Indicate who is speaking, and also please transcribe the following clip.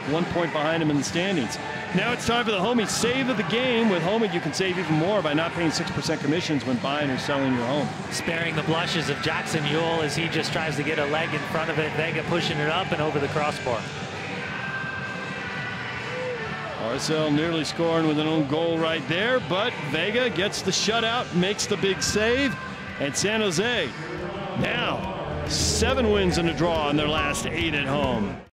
Speaker 1: 1 point behind him in the standings. Now it's time for the Homie save of the game. With Homie, you can save even more by not paying 6% commissions when buying or selling your home.
Speaker 2: Sparing the blushes of Jackson Ewell as he just tries to get a leg in front of it. Vega pushing it up and over the crossbar.
Speaker 1: RSL nearly scoring with an own goal right there, but Vega gets the shutout, makes the big save, and San Jose now 7 wins and a draw in their last 8 at home.